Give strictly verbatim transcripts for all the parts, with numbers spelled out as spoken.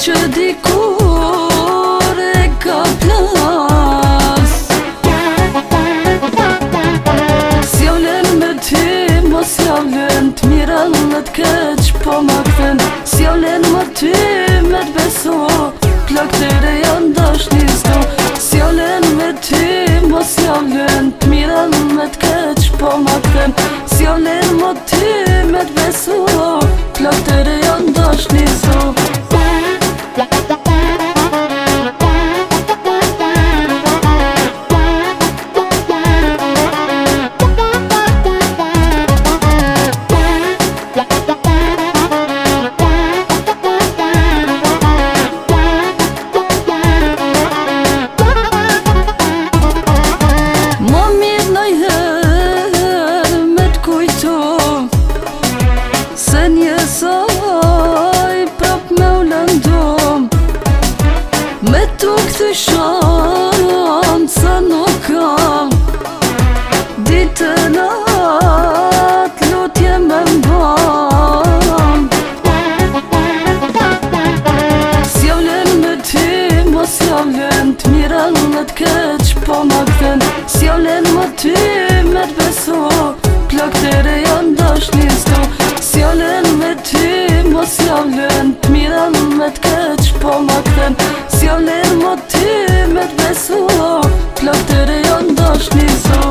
që dikur e ka plas. Sjavlen me ty, mos sjavlen t'miran me t'keq po ma kthen. Sjavlen me ty, me t'beso, plak tëre janë dashni s'do. Sjavlen me ty, mos sjavlen t'miran me t'keq po ma kthen. Sjavlen me ty, me t'beso, plak tëre janë dashni s'do. Se njësoj prap me u lëndom, me tu këthy shanë sa nuk kam. Ditën atë lutje me mbam. Sjavlen me ty, mos sjavlen t'miran me t'keq po ma kthen. Sjavlen me ty, me t'beso, plak tëre janë dashni s'do. Sjavlen me ty, mos sjavlen t'miran me t'keq po ma kthen. Sjavlen me ty, me t'beso, plak tëre janë dashni s'do.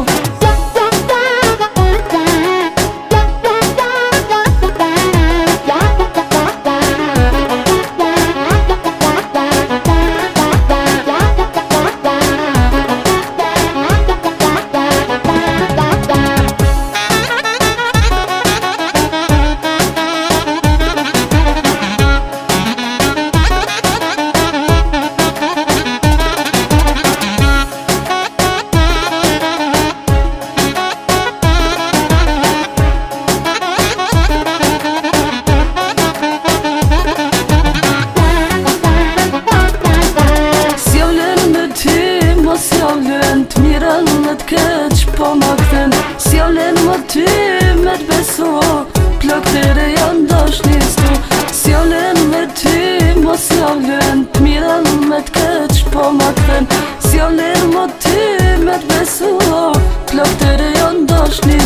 Sjavlen t'miran me t'keq po ma kthen. Sjavlen me ty, me t'beso, plak tëre janë dashni s'do. Sjavlen me ty, mos sjavlen t'miran me t'keq po ma kthen. Sjavlen me ty, me t'beso, plak tëre janë dashni